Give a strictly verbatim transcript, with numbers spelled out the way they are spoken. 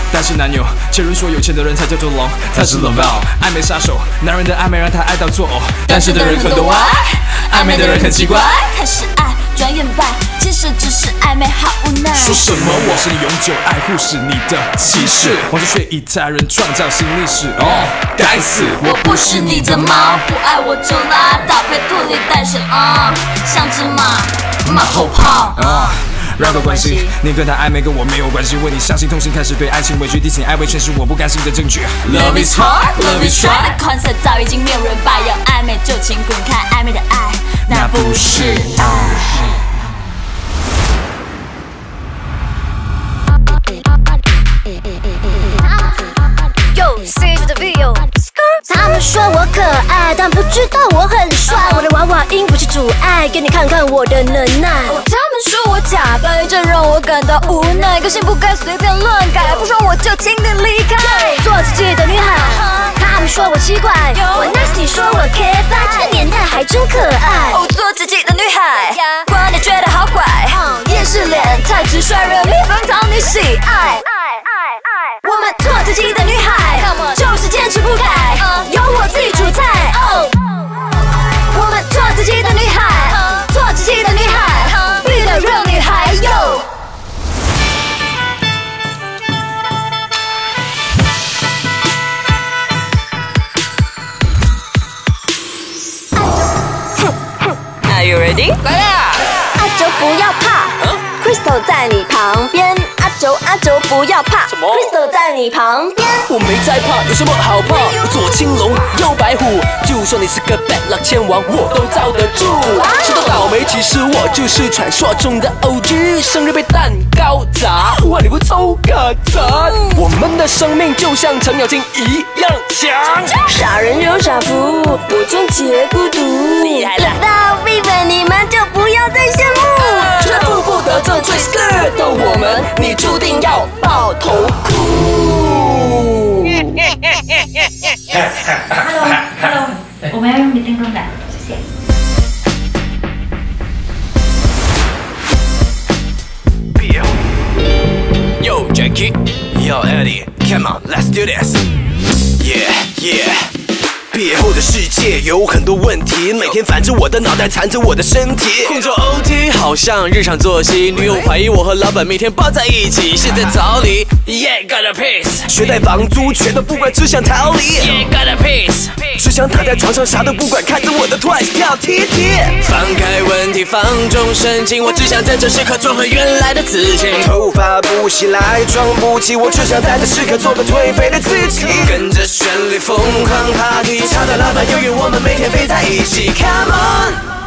但是男友，切人说有钱的人才叫做龙，他是 Laval， 暧昧杀手，男人的暧昧让他爱到作呕，但是的人很多爱，暧昧的人很奇怪， 开始爱，转眼败，其实只是暧昧，好无奈。 说什么我是你永久爱护是你的骑士，王者却以他人创造新历史。哦，该死， 我不是你的猫，不爱我就拉倒，被土里带水啊，像只马，马后炮。 啊让个关系，你跟他暧昧跟我没有关系。为你相信痛心，开始对爱情委屈，提醒爱为全是我不甘心的证据。Love is hard, love is try。 的 concept 早已经没有人拜，要暧昧就请滚开，暧昧的爱那不是爱。 Yo, C to the V O。他们说我可爱，但不知道我很帅。我的娃娃音不是阻碍，给你看看我的能耐。 他们说我假掰，这让我感到无奈。个性不该随便乱改，不爽我就请你离开。 做自己的女孩，他们说我奇怪，我 nasty 说我 K 八，这个年代还真可爱。 哦，做自己的女孩，观点觉得好坏，夜市脸太直率，热力奔讨你喜爱。我们做自己的女孩，就是坚持不改，由我自己主宰。我们做自己的女孩，做自己的女孩，遇到热女孩哟。Are you ready？ 来啦！阿九不要怕、嗯、，Crystal 在你旁边。阿九阿九不要怕，什么 ？Crystal 在你旁边。 我没在怕，有什么好怕？左青龙，右白虎，就算你是个 bad luck 千王，我都罩得住。说到倒霉，其实我就是传说中的 O G。生日被蛋糕砸，哇，你不抽个赞？我们的生命就像程咬金一样强。 傻人有傻福，我终结孤独。 厉害了！ 到 Vivian 你们就不要再羡慕。 这负负得正最 scared 的我们，你注定要抱头哭。 Hello, hello， 我们要用电动的，谢谢。 Yo, Jackie. Yo, Eddie. Come on, let's do this. Yeah, yeah. 毕业后的世界有很多问题，每天烦着我的脑袋，缠着我的身体。工作 O T 好像日常作息，女友怀疑我和老板每天抱在一起。现在早里 ，Yeah got a piece。学贷房租全都不管，只想逃离。Yeah got a piece。只想躺在床上啥都不管，看着我的 Twice 跳踢踢。放开问题，放纵神经，我只想在这时刻做回原来的自己。头发不起来，装不起，我只想在这时刻做个颓废的自己。跟着旋律疯狂 party。吵到老板，由于我们每天飞在一起 ，Come on。